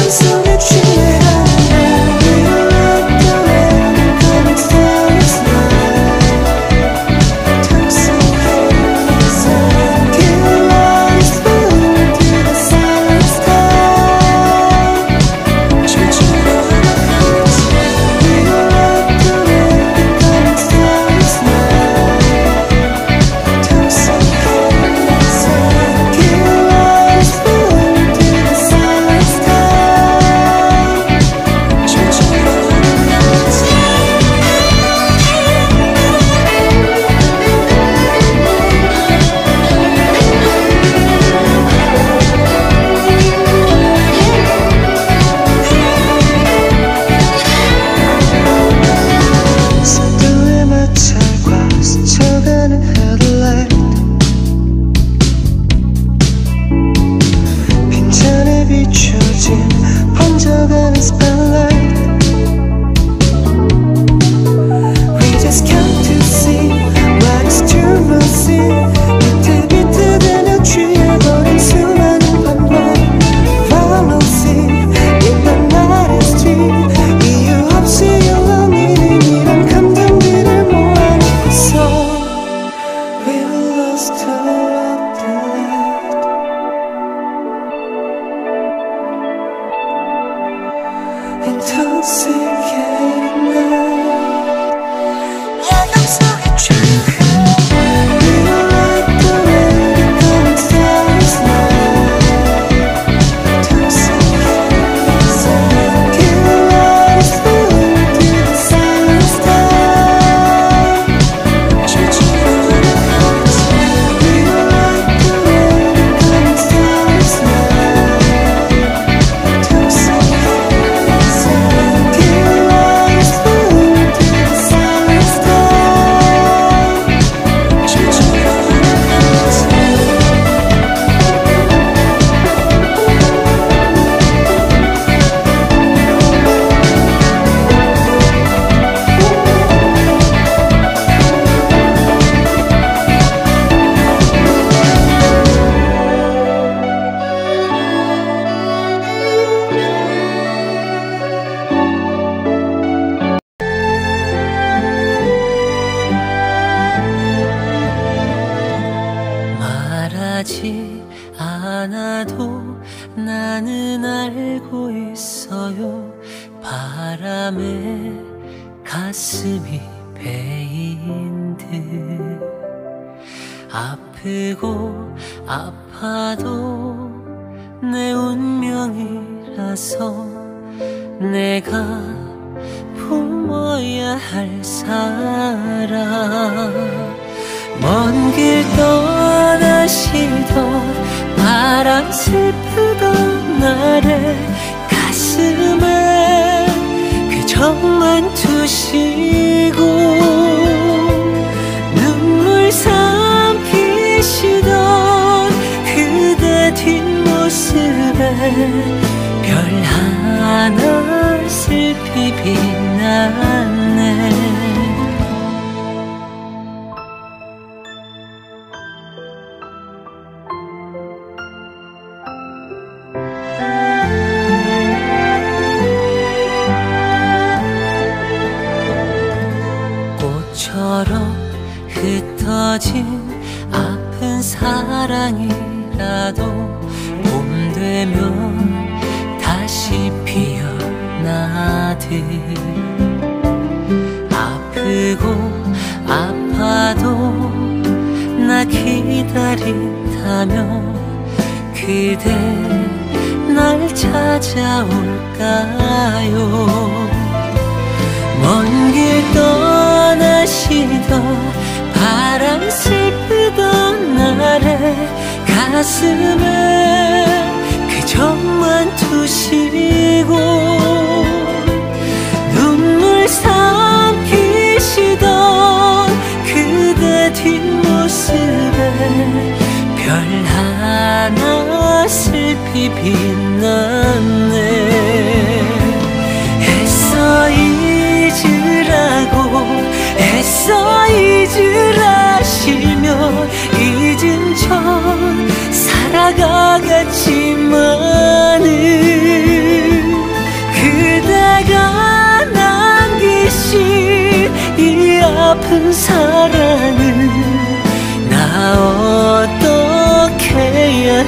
말하지 않아도 나는 알고 있어요. 바람에 가슴이 베인 듯 아프고 아파도 내 운명이라서 내가 품어야 할 사랑. 먼 길 떠나시던 바람 슬프던 날에 가슴에 그정만 두시고 눈물 삼키시던 그대 뒷모습에 별 하나 슬피 빛났네. 꽃처럼 흩어진 아픈 사랑이라도 봄 되면 다시 피어나듯 아프고 아파도 나 기다린다면 그대 날 찾아올까요? 먼 길 떠나시던 바람 슬프던 날에 가슴에 그정만 두시고 눈물 삼키시던 그대 뒷모습에 별 하나 슬피 빛났네. 애써 잊으라고 애써 잊으라시며 잊은 척 살아가겠지만은 아픈 사랑을 나 어떻게 해야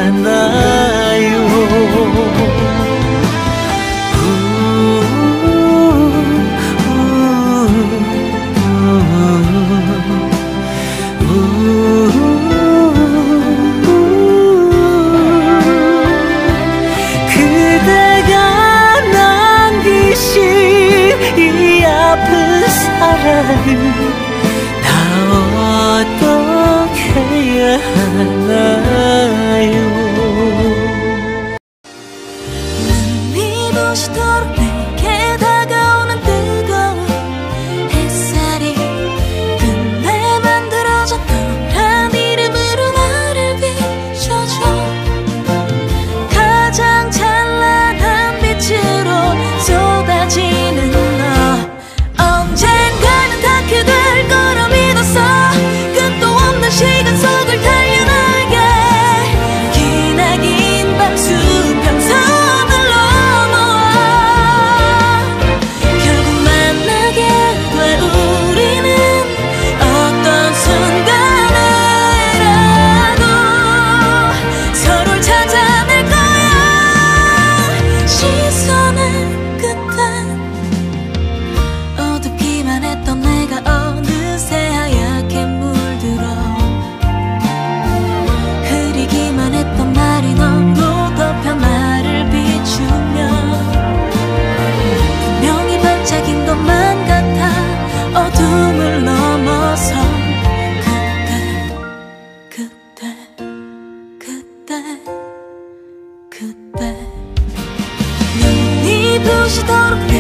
하나요? 그대가 남기신 이 아픈 사랑을 나 어떻게 해야 하나요? 눈이 부시도록 내게 다가오는 뜨거운 햇살이 끝내 만들어졌던 이름으로 나를 비춰줘. 가장 찬란한 빛으로 쏟아지는 너, 언젠가는 닿게 될 거라 믿었어. 끝도 없는 시간 속을 달려 나에게 기나긴 밤 수평선을 넘어와 결국 만나게 될 우리는 어떤 순간에라도 서로를 찾아낼 거야. 시선의 끝에 어둡기만 했던 내가 어느새 하얗게 물들어 흐리기만 했던 날이 너무 덮여 나를 비추며 분명히 반짝인 것만 같아 어둠을 넘어서 그때 눈이 부시도록